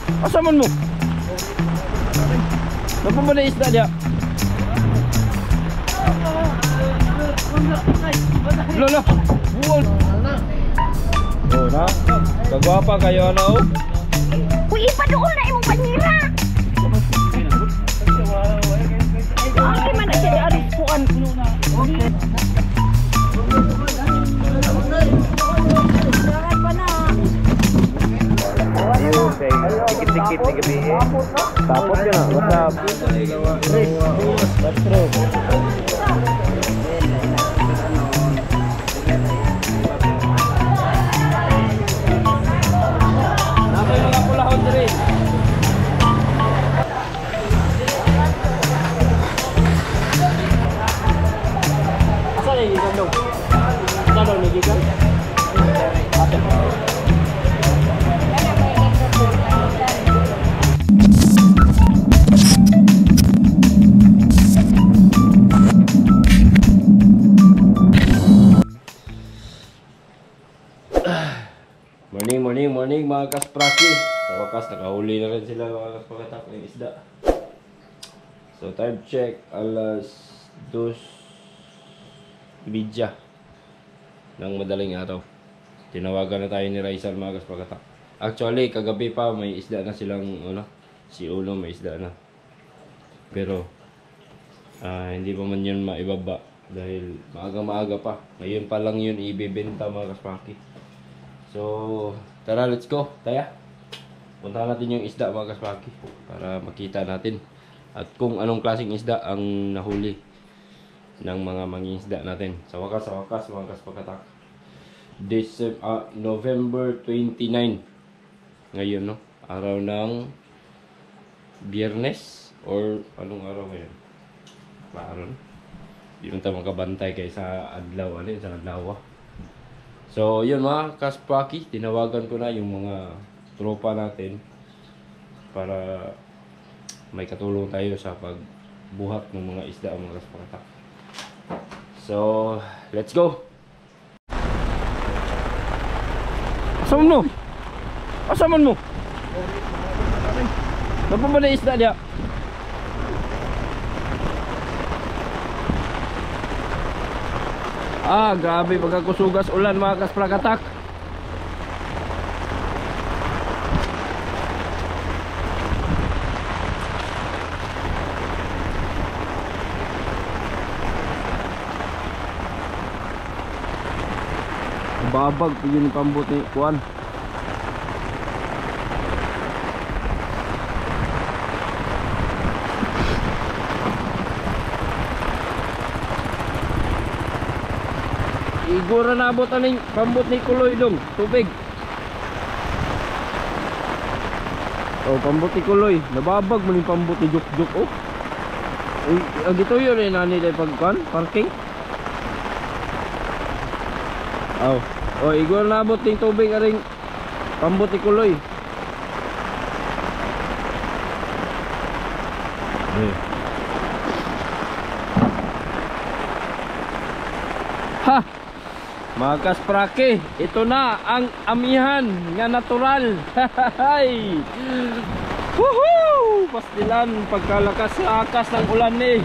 Asaman mo? Napa ba na isda dia? Lolo, buol. Oh na, kagwapa kayo ano? Uy, ipaduol na imong panira. Okay man na siya di aris kuan. Okay. Dikit-dikit ni gabi eh. Tapos yun ah, WhatsApp. That's true. Nakay mga pulahon diri. Asa na yung ikan daw? Asa daw yung ikan? Ate. Morning mga kaspraki. Sa wakas nakahuli na rin sila mga kaspakatak ng isda. So time check alas 2:30 ng madaling araw. Tinawagan na tayo ni Raisal mga kaspakatak. Actually kagabi pa may isda na silang si Ulo may isda na. Pero hindi pa man yun maibaba dahil maaga pa. Ngayon pa lang yun ibebenta mga kaspraki. So tara, let's go, taya. Puntahan natin yung isda mga kaspaki para makita natin at kung anong klaseng isda ang nahuli ng mga mangingisda natin. Sa wakas mga kaspakatak. November 29 ngayon, no? Araw ng Biyernes or anong araw ngayon? Maaron. Di man tayo makabantay kaysa adlaw, sa adlaw. So yun mga kaspaki, tinawagan ko na yung mga tropa natin para may katulong tayo sa pagbuhat ng mga isda mga kaspakatak. So let's go. Asaman mo? Asaman mo? Napa ba na isda dia? Grabe pagkakusugas ulan mga kaspakatak. Babag yun yung pambot ni Kuan. Igura na abot aning pambot ni Kuloy dong, tubig. Pambot ni Kuloy, nababag mo ni pambot ni Juk-Juk oh. Uy, agito yun nani day pagkuan, parking. Igura na abot ning tubig aring pambot ni Kuloy. Ha! Mga kasprake, ito na ang amihan nga natural. Hay! Woohoo! Pastilan pagkalakas-lakas ng ulan ni.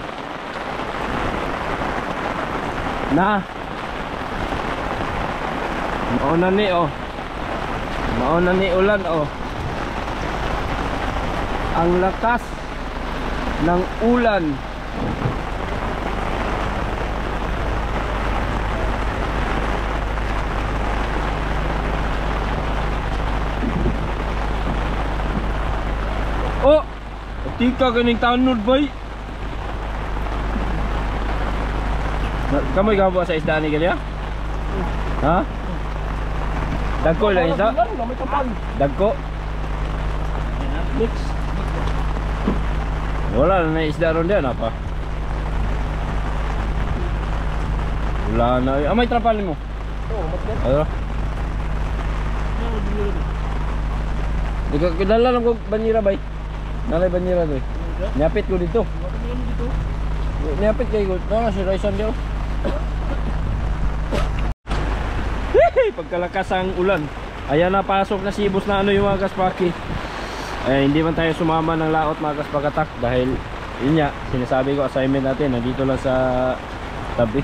Mauna ni Mauna ni ulan Ang lakas ng ulan. Tika ganing tanod bay. Kamoy gabo sa isda ni gali ha? Ha? Dagko lang isda? Dagko? Mix. Wala na isda ron diyan apa? Wala na. May trapalin mo? Oo, matgan. Dala lang ko banyera bay. Nalay banyera to. Nyapit ko dito. Nyapit kayo ko. Tara si Raisan diyo. Pagkalakas ang ulan. Ayan na, pasok na sibos na yung mga kaspaki. Hindi man tayo sumama ng laot mga kaspagatak dahil yun nga, sinasabi ko assignment natin nandito lang sa tabi.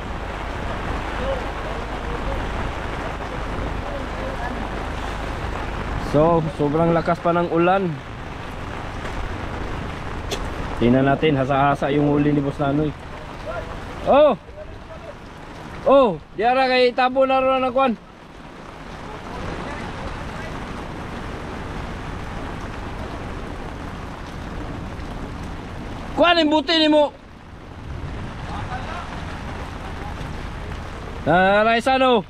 So, sobrang lakas pa ng ulan. Tingnan natin, hasa-hasa yung huli ni Boss Nanoy. Oh! Oh! Diara kay tabo na ron ng kwan. Kwan yung buti ni mo. Raisano.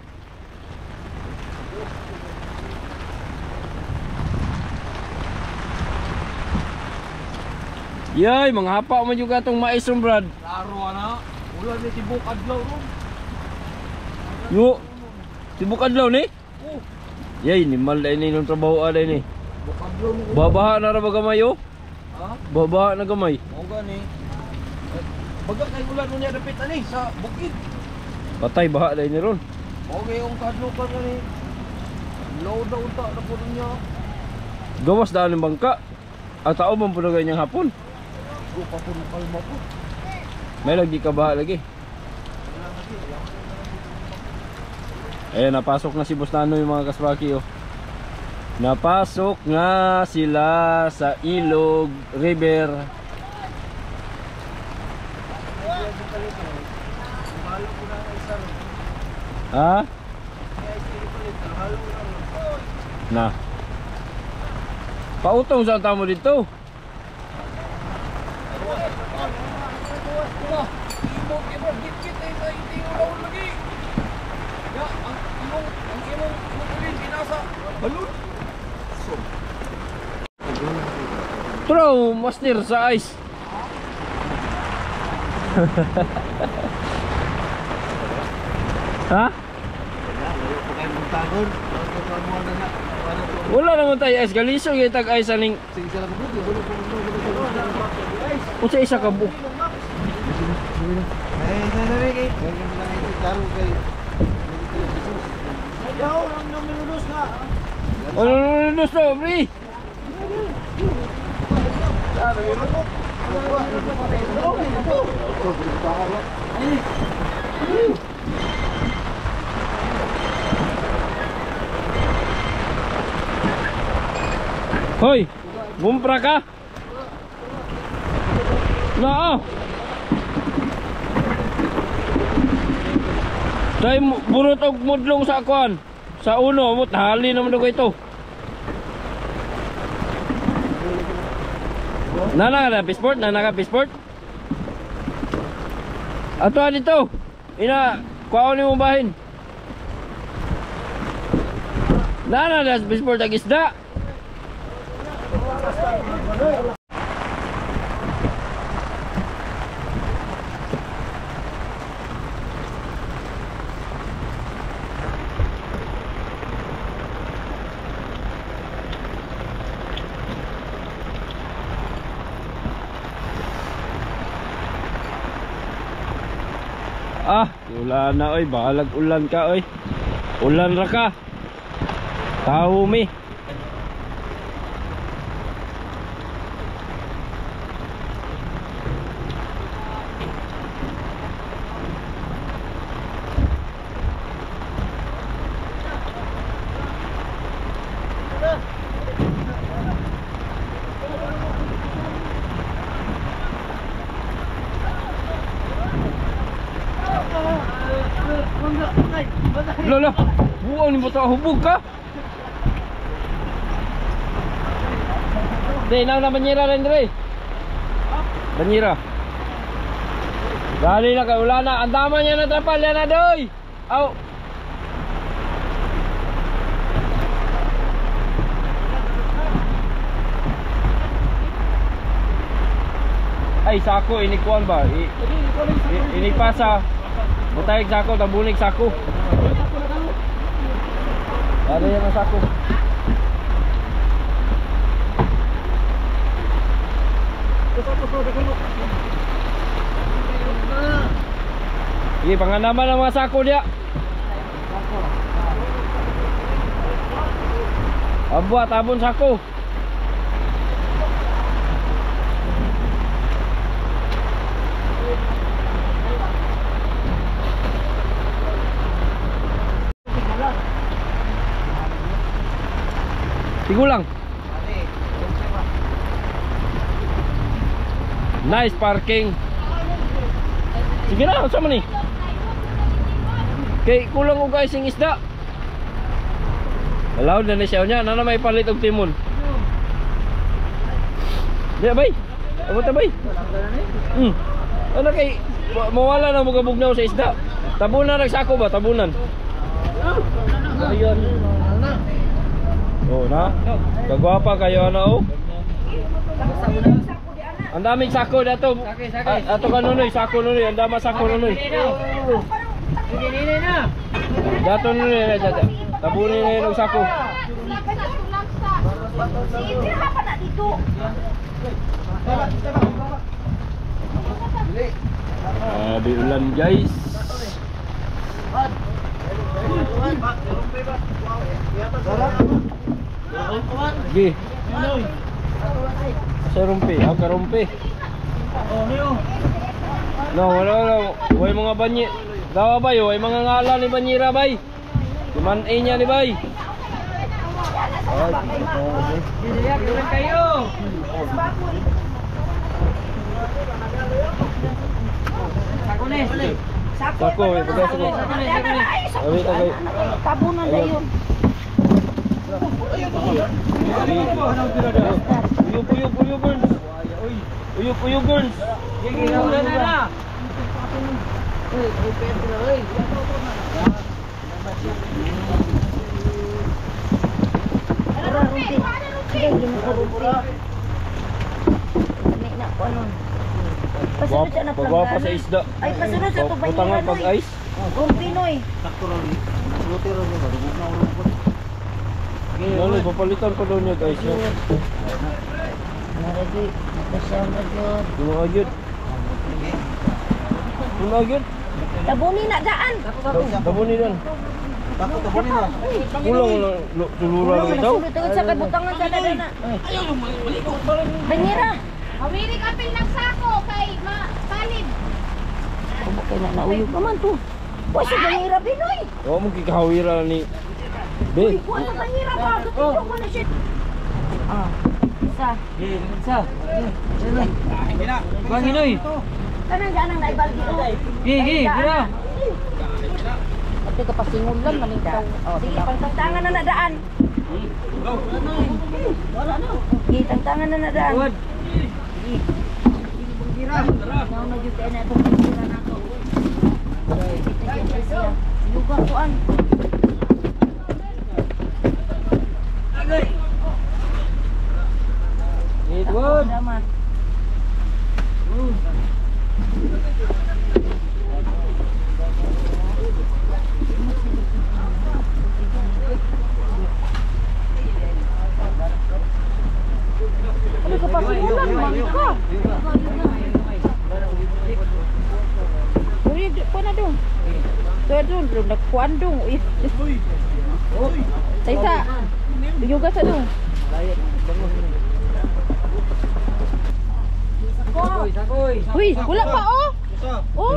Yay, mga hapa mo juga itong mais ron, Brad. Klaro na. Ulan ni tibok adlaw ron. Yo, tibuk adlaw ni? Oh, Yay, nimal na ini ng trabaho ada ini. tibok adlaw mo. Babaha na ra ba gamay oh? Ha? Babaha na gamay. Mao gani. Baga kay ulan mo niya dapit ani sa bukid. Patay baha na ini ron. Okay, yung kadlo ka gani. Load na unta na po niya. Gawas daan ng bangka. Ang tao bang puno ganyang hapon? Go pa po kalma po. May lagi ka baha lagi. Ayan, napasok na si Boss Nanoy mga kasbaki oh. Napasok nga sila sa Ilog River. Ha? Na. Pautong saan tamo dito? Ibog git-git ay hindi ulaw lagi. Ya, ang imong ulin binasa. Balon. Throw, master sa ice. Ha? Wala naman tayo ice. Galiso yung tag ice aning. Kung sa isa ka bu. Ano nulunus na, Bri? Hoy, bumpra ka? Na. Dahil burot og mudlong sa akuan. Sa uno, mut hali naman ko ito. Nana ka pisport? Nana ka pisport? Ato dito. Ina, kuhaon mo bahin. Nana ka pisport ang isda. Ulan na oy, balag ulan ka oy. Ulan ra ka. Tahu mi. Lolo, buang ni botol hubog ka. Deh, nang na banyera rin dire. Banyera. Dali na kay ulan na. Ang dama niya na trapal yan na doy. Aw. Ay, sako inikuan ba? Inipasa. Butayag sako, tabunig sako. Ada yang sako. Ini panganaman ng mga sako dia. Abuat abon sako. Tigulang. Nice parking. Sige na, sama ni. Kay kulang og guys yung isda. Alaw na siya niya, nana may palit og timon. Di bay. Abot ta bay. Ano kay mawala na mo kabugnaw sa isda. Tabunan nagsako ba? Tabunan. Ayun. Oh na. Kagwapa kayo ano oh. Ang daming sako dato. Ato kanunoy, sako nunoy, ang dama sako nunoy. Dato nunoy, dato. Tabunin na yung sako. Di ulan guys. Gi. Sa rumpi, ang karumpi. No, wala. Way mga banyi. Dawa bay, way mga ngalan ni banyira bay. Kuman niya ni bay. Kayo. Sako, pagkas ko. Awit agay. Tabunan na yun. Uyup girls. Uyup girls. Pagwapa sa isda. Ay, pasunod sa tubanyan. Butangan pag-ice. Pinoy. Ano, papalitan pa daw niya guys. Naragi, kasama yun. Agad. Tabunin na daan. Tabunin yan. Kulang na tulura lang ito. Tungod sa kabutangan sa dada na. Banyera. Hawirik apil ng sako kay palid. Abo kay na nauyog naman to. Boy, sa banyera, Pinoy. Oo, magkikahawira ni Be. Kuha sa banyera ba? Tutulong mo na siya. Isa. Hinoy. Kanang ganang naibaldi ko. Gira. Ate ka pasingulan manitaw. Sige, pangtangan na nadaan. Wala na. Sige, tangtangan na nadaan. Gira. Now na jud kay na to gira na to. Lugar tuan. Good. Damat. Ano ka pa sigulan man ka? Uy, pa na dong. Dong, nagkuan dong. Sa yuga sa dong. Uy, wala pa oh. Oh.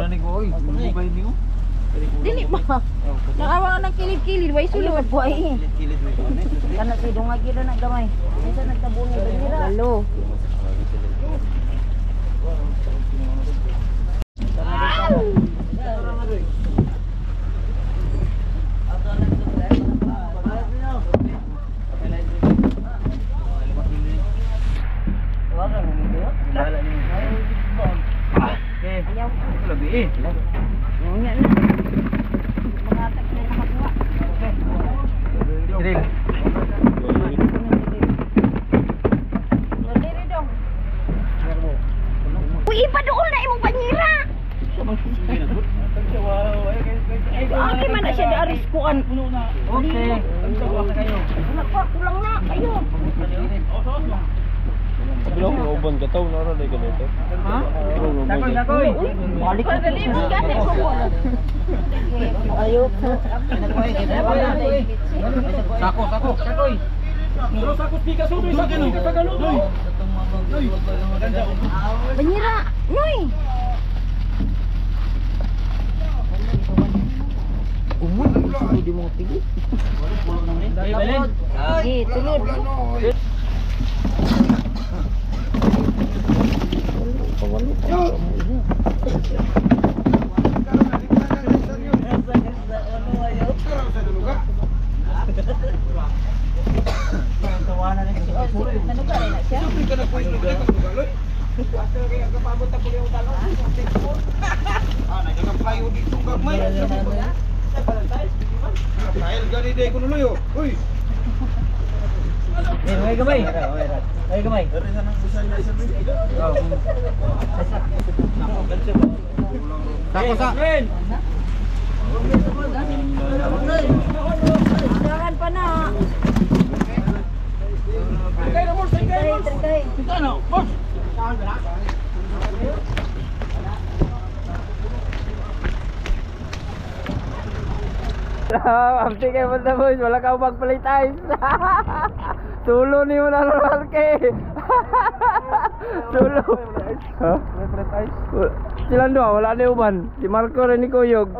Dili ba? Nakawa ng kilid-kilid, way sulod buhay. Kana si dong agi na gamay. Isa nagtabuni banira. Hello. Uy, ipaduol na imong banyira. Okay man na siya di aris kuan. Okay. Anak pa, kulang na kayo. Bilang ko uban ka taw na ra dai ganito. Ha? Dakoy. Uy, balik ka dali mo gani ko ko. Ayo. Sako. Dakoy. Pero sako pika sudoy sa kanu tagalo. Banyira, noy. Umur, mo pigi. Eh, tulod. Dahil gani day ko nuloy oh. Uy. Ay gamay. Ay gamay. Tako sa. Jangan pa na. Terkait. Amti kayo punta boys, wala ka magpalit ice. Tulo ni mo na normal kay. Tulo. Ha? Silang dua, wala na uban. Si Marco rin ni Kuyog.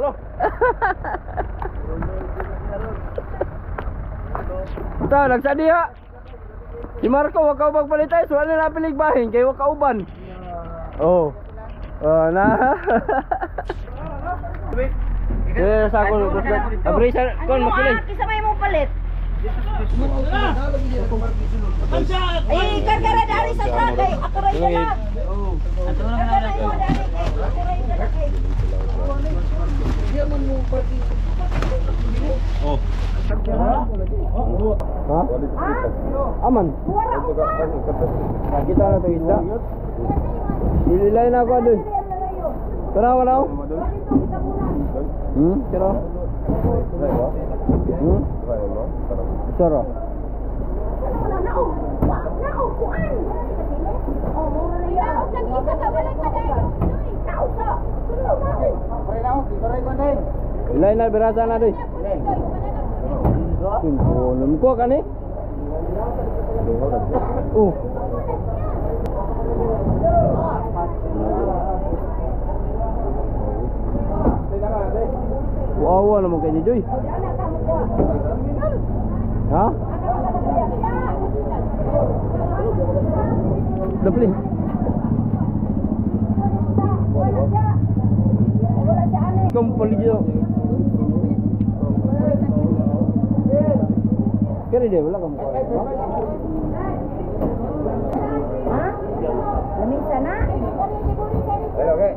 Ito, nagsadi ha. Si Marco, wag ka magpalit ice, wala na napilig bahin, kaya wag ka uban. Oh. Na. Kaya sa ako, abrisan, kon makilig. Kisabay mo palit. Ay, karkara dari sa tragay. Ako rin na lang. Karkara mo dari kay. Ako rin na lang kay. Oh. Ha? Aman. Kita na to isda. Dililay na ako doon. Tara wala ako. Tara. Tara. Ilay na berasa na doy. Lemko ko kan ni? Wow, naman kayo ni Joy. Ha? Dapli. Kumpul dito. Kaya dia wala kamu. Ha? Lamisa na? Okay.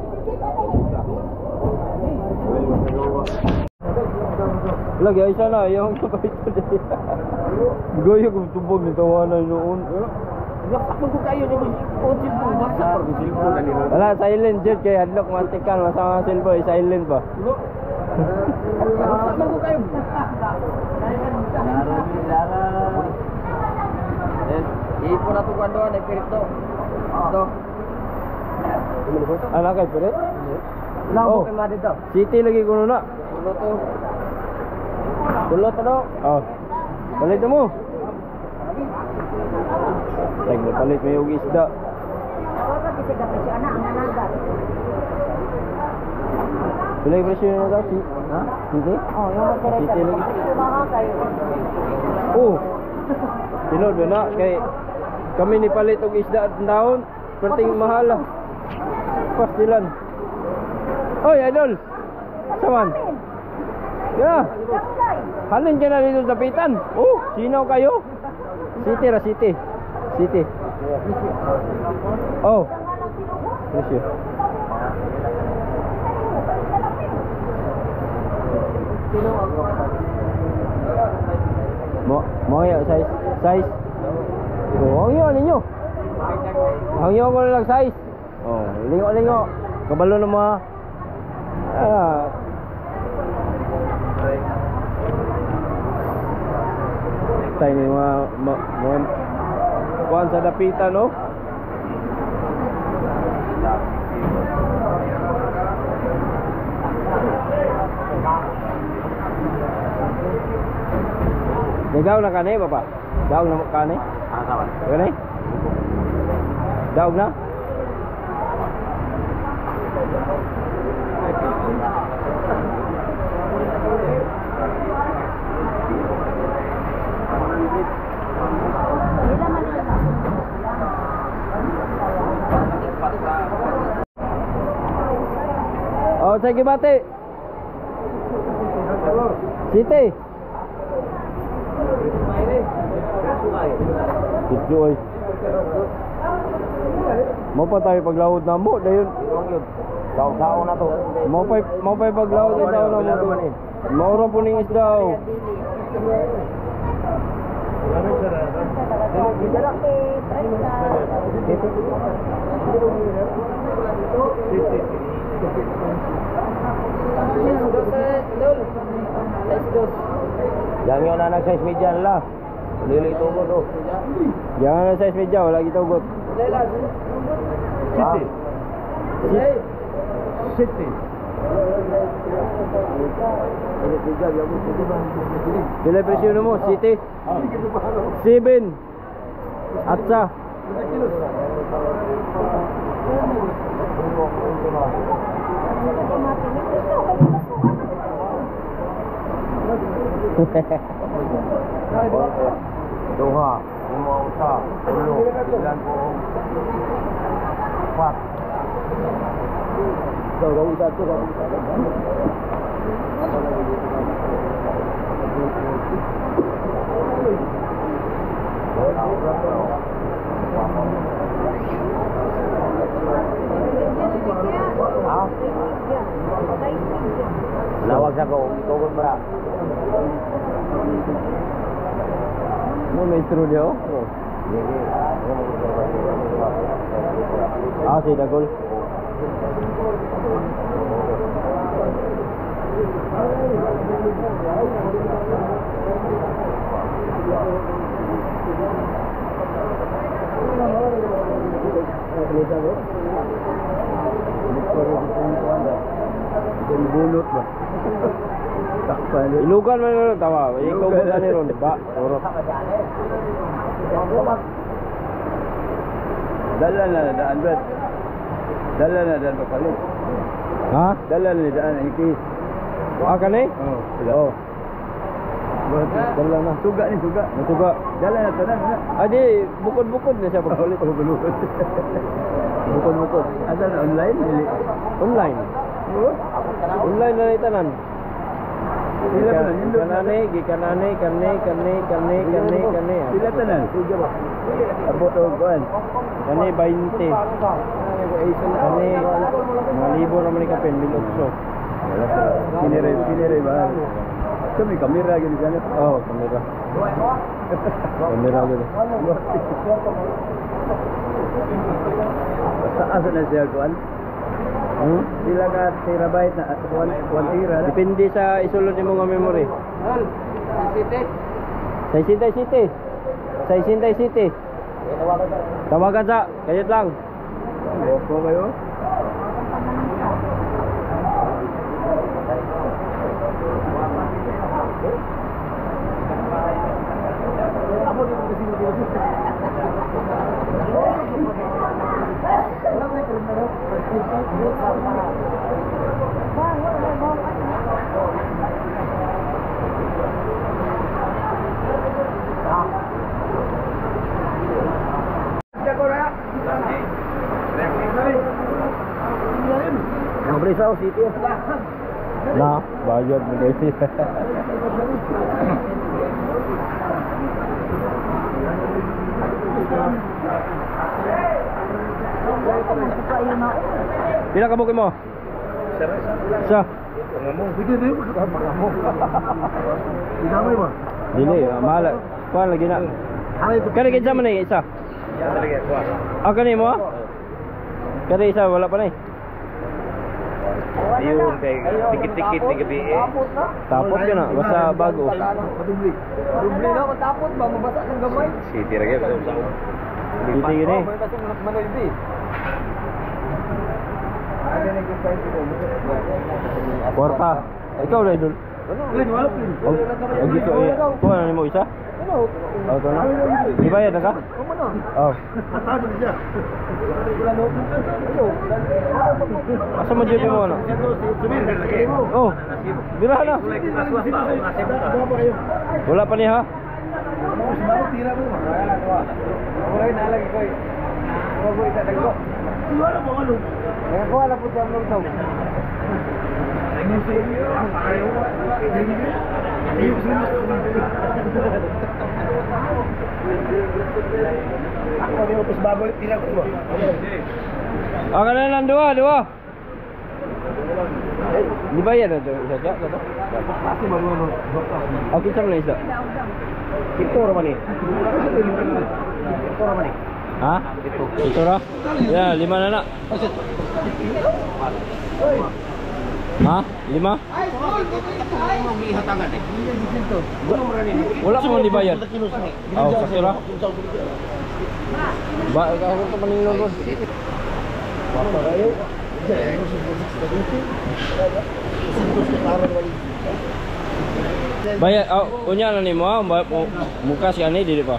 Lagi ay sana yung kapit ko dito. Goyo kung tubog ni tawanan noon. Sakman ko kayo ni Otin po. Baksa ko cellphone na nila. Wala silent jet kay hadlok mantikan masama cellphone silent ba. Sakman ko kayo. Ipo na to kando na pirito. Ito. Anak kay pare? Labo kay madi to. City lagi kuno na. Tulo to. Tulo to do. Oh. Palit mo. Like palit mo yung isda. Ako kasi dapat siya na ang nanagat. Pilay presyo na daw si. Ha? City? Oh, yung masarap. City lagi. Kumakakay. Oh. Tinod na kay kami ni palit og isda at daon, perting mahal. Pastilan. Oy, idol. Saman. Ya. Halin ka na dito sa pitan. Oh, sino kayo? City ra city. City. Oh. Presyo. Mo ya size. Oh, ang ninyo. Ang ko lang size. Oh, lingo. Kabalo na mo. Tayo ni mga kuhan sa dapitan, no? Daog na kanay, Papa? Daog na kanay? Sawan. Kanay? Daog na? Oh, sige bate. City. Video ay. Mo pa tayo paglawod na mo dayon. Sao na to. Mo pa paglawod ito na mo. Maura po ning isda. Oh. Yang yun na nag-size media lah. Lili tugot oh. Jangan na size media wala gitugot. City. City. Pila presyo mo? City. 7. Atsa. Doha, 5 usa, 10, 4. Daw satu kan. Lawag sa ko, tugon ba? Mo may true dia. Ah, si Dagol. Bulot ba? Takpan. Ilugan man ron tawa. Ikaw ko tani ron ba? Oro. Dala na daan bet. Dala na daan papalit. Ha? Dala na daan iki. Ah kani? Oh. Oh. Dala na. Suga ni suga. Natuga. Dala na tanan na. Adi bukod-bukod na siya pagpalit. Bulot. Bukod-bukod. Ada na online dili. Online. Online na ni tanan. Sila tanan nindo. Gikanane, kane. Sila tanan. Abot og kuan. Kani 20. Kani malibo naman ni kapen 1,800. Kinire ba? Kami kamera gini kan. Oh, kamera. Kamera gini. Taas na siya kuan. Sila ka terabyte na 1 tera. Depende sa isulod nimo nga memory. Sa City. Tawagan sa, kayat lang. Opo kayo. Ang Brisao City. Na, bayad mo guys. Pila ka buki mo? Sa. Dili, mahal. Kuan lagi na. Kani kinsa man ni isa? Ah, kani mo? Kani isa wala pa ni. Ayun kay dikit-dikit ni gabi eh. Tapos ka na, basta bago. Dubli na ko tapos ba mabasa ng gamay. City ra gyud sa. Dili gini. Kwarta. Ikaw na idol. Oh, gitu eh. Kuha na mo isa? Oh, to na. Di bayad na ka? Oh. Asa mo dito mo ano? Oh. Bira na. Wala pa niya ha? Nakakuha na po siya ng Ako din upos baboy, tira ko mo. Ako na lang dua. Di ba yan ito? Isa? Pasti baru ano. Okay, saan na isda? Ito raman eh. Ito raman eh. Ha? Ito ra? Ya, 5 na. Ha? 5? Hatagan eh. Wala mo dibayad. Oh, sakto ra. Ba, ako to maningnon ron. Apa kayo? Bayad, unya na nimo ha? Mukas ka ni dili pa.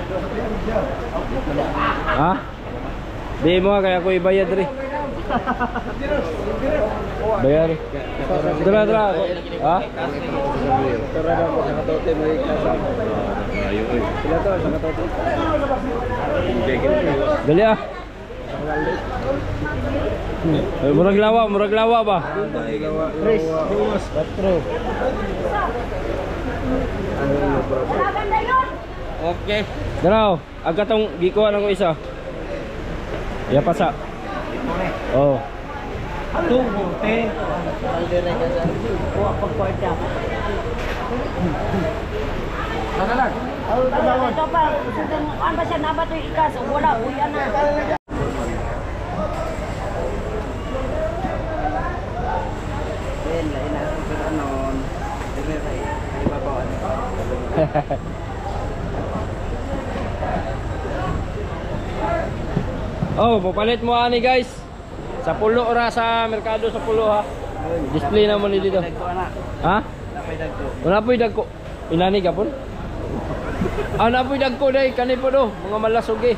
Ha? Di mo kaya ko ibayad ri. Bayar. Dra. Ha? Tara daw ko sa katote mo ikasam. Ayo oi. Sila to sa katote. Dali ah. Murag lawa ba? Chris, duwas, 4. Maganda yun. Okay. Daraw, aga tong gikuha nang isa. Ya pasa. Oh. Tunggote. Aldere ka sa. Kuha pagkwarta. Sana lang. Ito pa, ano ba siya nabato yung ikas? Wala, uyan na. Oh, papalit mo ani guys. Sa pulo ra sa merkado sa pulo ha. Display na mo ni dito. Ha? Wala po'y dagko. Inani ka pon? Ana po'y dagko dai kani po do, mga malasog eh.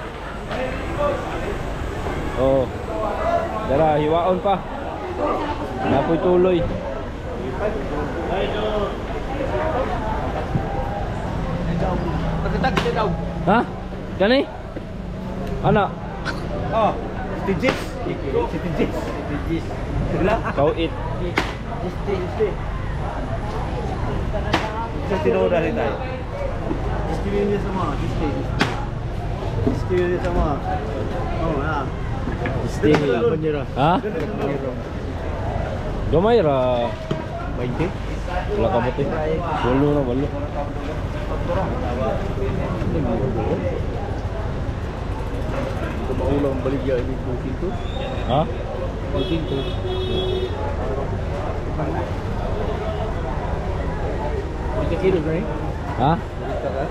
Oh. Dara hiwaon pa. Napoy tuloy. Pagkatag daw. Ha? Kani? Ana. Oh, Stitches. Stitches. Sila. Kau it. Sa tinoda rin tayo. Distribution sama. Distribution sama. Oh, ha. Stay. Ha? Gamay ra. 20. Wala ka buti. Walo na walo. Ulang baligya ini booking tu. Ha? Booking tu. Kita kira ni. Ha? Kita kan.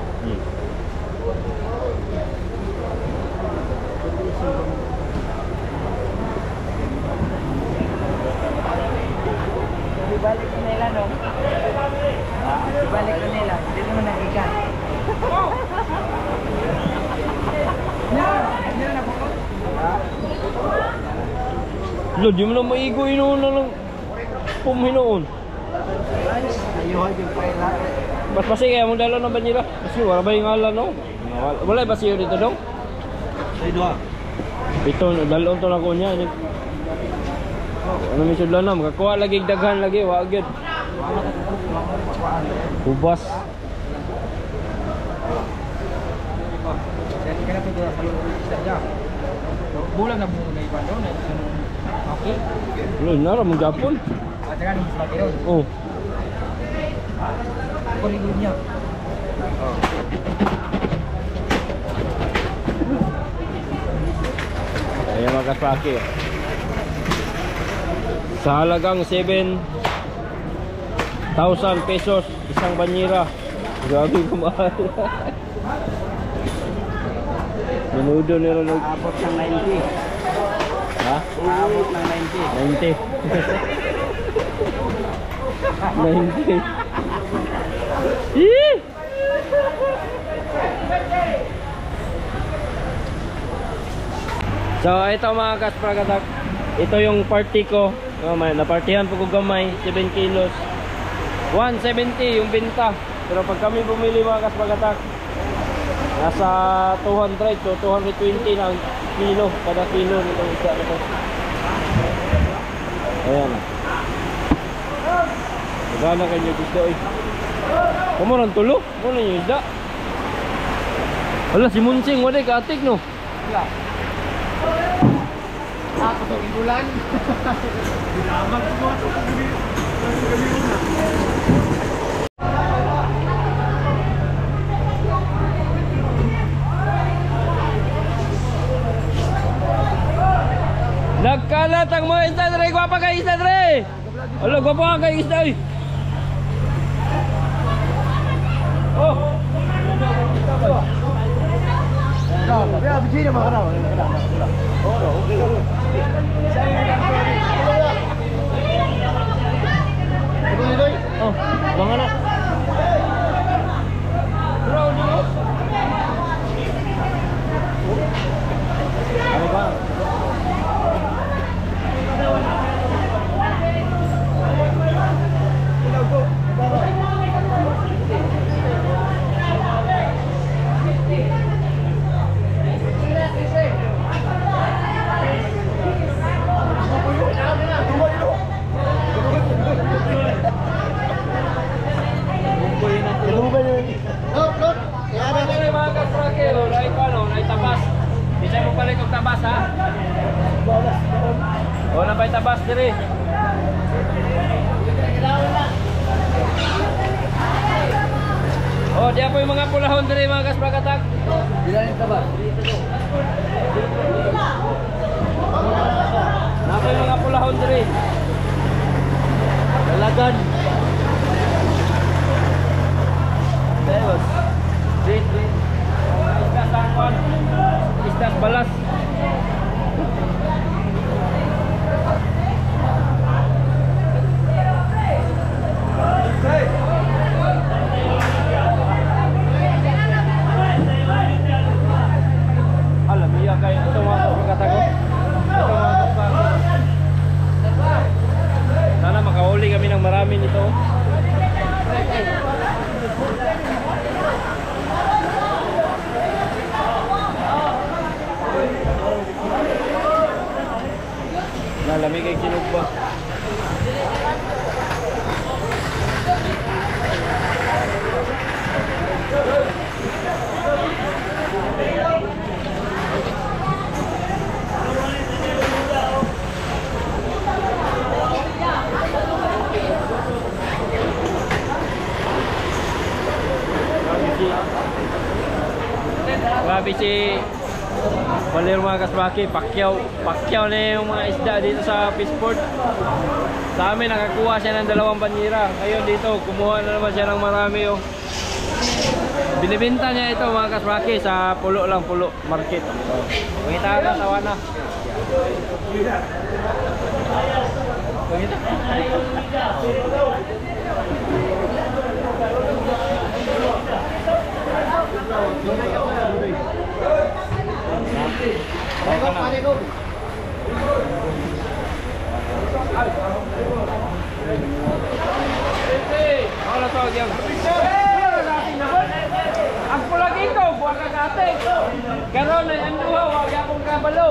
Ibalik ko nila, no? Ibalik ko nila. Hindi naman nagikan. Lo, di mo na maigo inoon na lang. Pumhinoon. Ayuhan yung pala. Mas pasi kaya mong dalo ng banyera. Kasi wala ba yung ala no? Wala ba siyo dito dong? Ay dua. Ito, dalon to na ko niya. Ano may sudlan na? Makakuha lagi daghan lagi. Wag yun. Ubas. Kenapa dia saja? Bulan na muna iba doon. Okay. Lo, nara mong Japon. At saka nung sa Peron. Oh. Kuligod niya. Ayan mga kaspaki. Sa halagang 7,000 pesos isang banyera. Grabe kumahal. Menudo nila nag... Abot ng 90. Ha? Abot ng 90. 90. 90. Ih! So ito mga kaspragatak, ito yung party ko. Napartihan po ko gamay, 7 kilos. 170 yung binta. Pero pag kami bumili mga kaspragatak, nasa 200 to 220 ng kilo, kada kilo nitong isa na to. Ayan. Magana kayo gusto eh. Kamo nang tulo? Ano yung isda? Wala si Munsing, wala ka-atik no? Wala. Ako to, inulan. Bilamag ko ito. Nagkalat ang mga isda dre, gwapa kay isda dre. Ala, gwapa kay isda eh. Oh. Ya, begini mah kenapa? Oh, bang anak. Ano ba? Tabas ha. O na ba tabas diri? Oh, diya po yung mga pulahon diri mga kasprakatak. Bila yung tabas? Na po yung mga pulahon diri. Dalagan. Dayos. Wait. Isdas angkon. Isdas balas. Alam niya kayo ito mga pagkatago. Ito mga pagkatago. Sana makahuli kami ng marami nito. Lamig kay kinog ba? Grabe si Valero mga kasbaki, pakyaw na yung mga isda dito sa Fishport. Sa amin nakakuha siya ng 2 banyera. Ngayon dito kumuha na naman siya ng marami oh. Binibenta niya ito mga kasbaki sa pulo market. Makita ka tawa na. Hola todo Diego. Ako lagi ko, buwan ka kate. Karon ay anduha wag akong kabalo.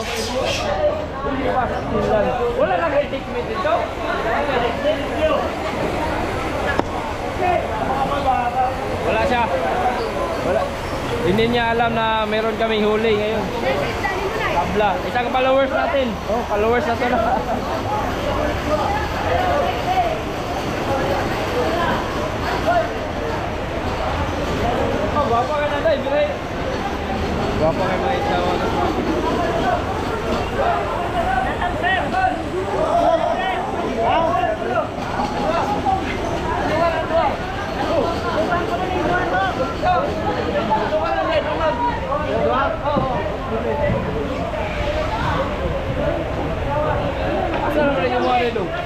Wala na kay tikmit dito. Wala siya. Wala. Hindi niya alam na meron kaming huli ngayon. Tabla. Isang followers natin. Oh, followers na to na. Oh, guwapo ka na day, Bire. Guwapo kayo mga isawa. Asa na pala yung mga rin doon?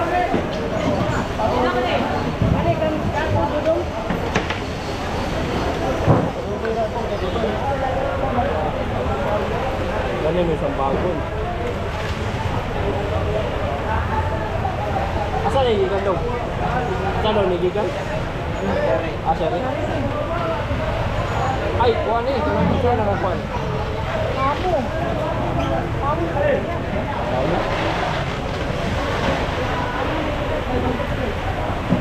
Ganyan may isang bagon. Asa na yung gigan doon? Asa na yung gigan? Asa rin? Ay, kuha na eh. Asa na nakakuha? Kamu. Kamu.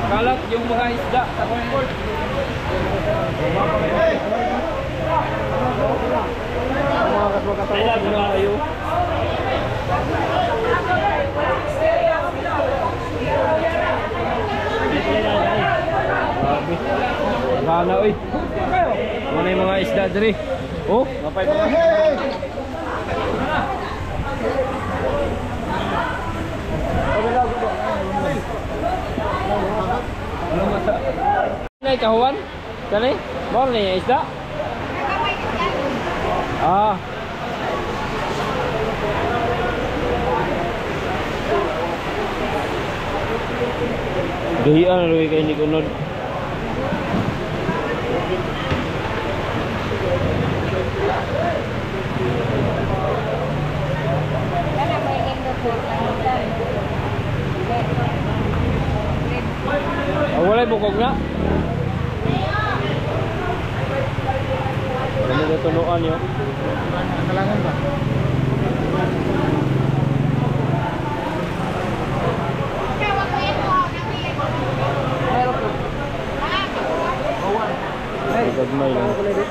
Kalat yung mga isda sa comfort. Mga kaswagatawa, muna kayo. Gana oy. Ano yung mga isda diri? Oh, napay mga. Ano masa? Nay kahuan? Kani? Mo ni isda? Ah. Gahian lagi kay ni kunod. Walay bukog na. Ano na tunuan yun? Kalangan ba? Gagmay lang.